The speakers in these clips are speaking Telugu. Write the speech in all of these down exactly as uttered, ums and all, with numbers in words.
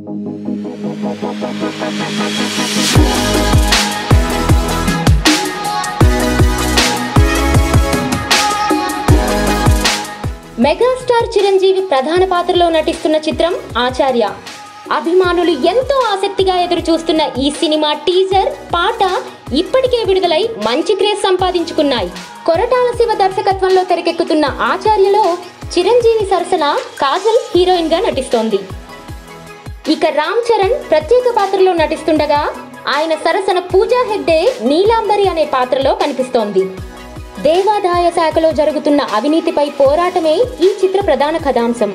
మెగాస్టార్ చిరంజీవి ప్రధాన పాత్రలో నటిస్తున్న చిత్రం ఆచార్య. అభిమానులు ఎంతో ఆసక్తిగా ఎదురు చూస్తున్న ఈ సినిమా టీజర్, పాట ఇప్పటికే విడుదలై మంచి క్రేజ్ సంపాదించుకున్నాయి. కొరటాల శివ దర్శకత్వంలో తెరకెక్కుతున్న ఆచార్యలో చిరంజీవి సరసన కాజల్ హీరోయిన్ గా నటిస్తోంది. ఇక రామ్ చరణ్ ప్రత్యేక పాత్రలో నటిస్తుండగా ఆయన సరసన పూజా హెగ్డే నీలాంబరి అనే పాత్రలో కనిపిస్తోంది. దేవాదాయ శాఖలో జరుగుతున్న అవినీతిపై పోరాటమే ఈ చిత్ర ప్రధాన కథాంశం.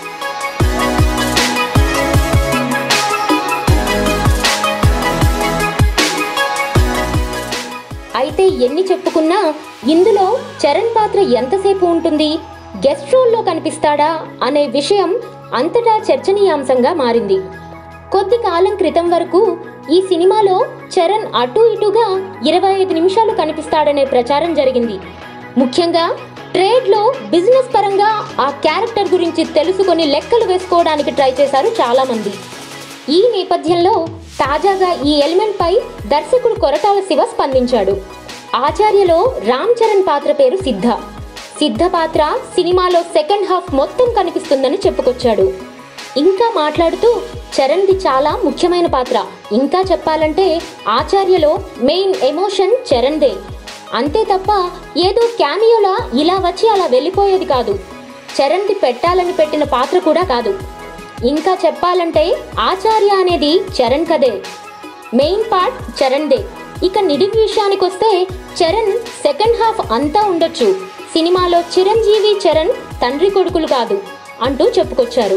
అయితే ఎన్ని చెప్పుకున్నా ఇందులో చరణ్ పాత్ర ఎంతసేపు ఉంటుంది, గెస్ట్ రోల్లో కనిపిస్తాడా అనే విషయం అంతటా చర్చనీయాంశంగా మారింది. కొద్ది కాలం క్రితం వరకు ఈ సినిమాలో చరణ్ అటు ఇటుగా ఇరవై ఐదు నిమిషాలు కనిపిస్తాడనే ప్రచారం జరిగింది. ముఖ్యంగా ట్రేడ్లో బిజినెస్ పరంగా ఆ క్యారెక్టర్ గురించి తెలుసుకొని లెక్కలు వేసుకోవడానికి ట్రై చేశారు చాలామంది. ఈ నేపథ్యంలో తాజాగా ఈ ఎలిమెంట్ పై దర్శకుడు కొరటాల శివ స్పందించాడు. ఆచార్యలో రామ్ చరణ్ పాత్ర పేరు సిద్ధ. సిద్ధ పాత్ర సినిమాలో సెకండ్ హాఫ్ మొత్తం కనిపిస్తుందని చెప్పుకొచ్చాడు. ఇంకా మాట్లాడుతూ చరణ్ది చాలా ముఖ్యమైన పాత్ర, ఇంకా చెప్పాలంటే ఆచార్యలో మెయిన్ ఎమోషన్ చరణ్దే, అంతే తప్ప ఏదో క్యామియోలా ఇలా వచ్చి అలా వెళ్ళిపోయేది కాదు. చరణ్ది పెట్టాలని పెట్టిన పాత్ర కూడా కాదు. ఇంకా చెప్పాలంటే ఆచార్య అనేది చరణ్ కదే, మెయిన్ పార్ట్ చరణ్దే. ఇక నిడివి విషయానికి వస్తే చరణ్ సెకండ్ హాఫ్ అంతా ఉండొచ్చు, సినిమాలో చిరంజీవి చరణ్ తండ్రి కొడుకులు కాదు అంటూ చెప్పుకొచ్చారు.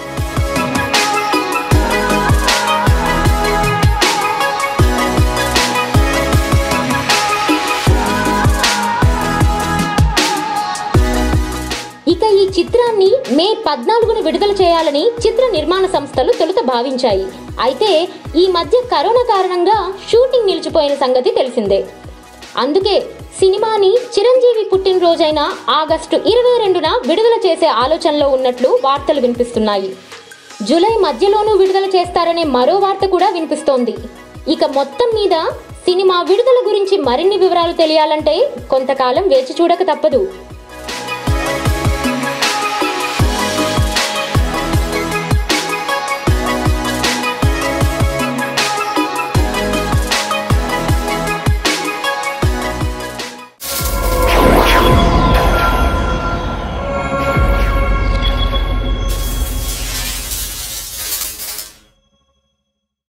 ఇక ఈ చిత్రాన్ని మే పద్నాలుగున విడుదల చేయాలని చిత్ర నిర్మాణ సంస్థలు తొలుత భావించాయి. అయితే ఈ మధ్య కరోనా కారణంగా షూటింగ్ నిలిచిపోయిన సంగతి తెలిసిందే. అందుకే సినిమాని చిరంజీవి పుట్టినరోజైన ఆగస్టు ఇరవై రెండున విడుదల చేసే ఆలోచనలో ఉన్నట్లు వార్తలు వినిపిస్తున్నాయి. జూలై మధ్యలోనూ విడుదల చేస్తారనే మరో వార్త కూడా వినిపిస్తోంది. ఇక మొత్తం మీద సినిమా విడుదల గురించి మరిన్ని వివరాలు తెలియాలంటే కొంతకాలం వేచి చూడక తప్పదు.